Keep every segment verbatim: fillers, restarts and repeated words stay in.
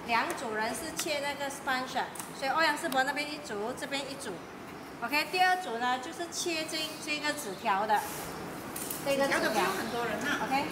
两组人是切那个 sponsor， 所以欧阳世博那边一组，这边一组。OK， 第二组呢就是切这这个纸条的，这个纸条的不用很多人啊。OK。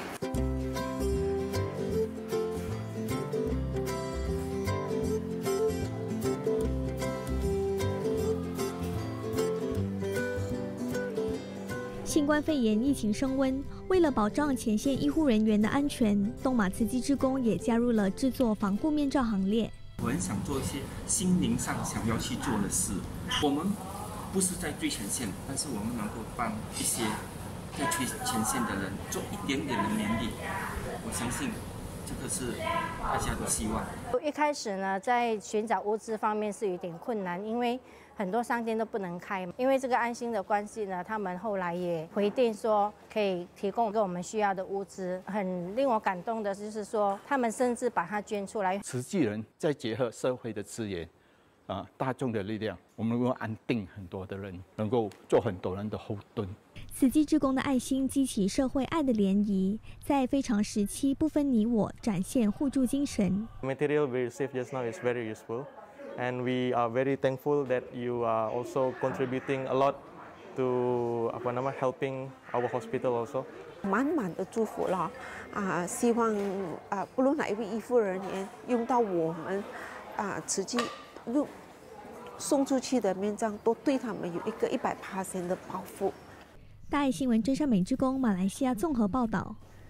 新冠肺炎疫情升温，为了保障前线医护人员的安全，东马慈济志工也加入了制作防护面罩行列。 我很想做一些心灵上想要去做的事。我们不是在最前线，但是我们能够帮一些在最前线的人做一点点的勉励。我相信这个是大家的希望。 一开始呢，在寻找物资方面是有点困难，因为 很多商店都不能开，因为这个安心的关系呢，他们后来也回电说可以提供给我们需要的物资。很令我感动的就是说，他们甚至把它捐出来。 慈济人再结合社会的资源，啊，大众的力量，我们能够安定很多的人，能够做很多人的后盾。 慈济志工的爱心激起社会爱的涟漪，在非常时期不分你我，展现互助精神。 Material we received just now is very useful. And we are very thankful that you are also contributing a lot to apa nama helping our hospital also. 满满的祝福了啊！希望啊，不论哪一位医护人员用到我们啊慈济用送出去的面罩，都对他们有一个一百趴的保护。 大爱新闻真善美志工马来西亚综合报道。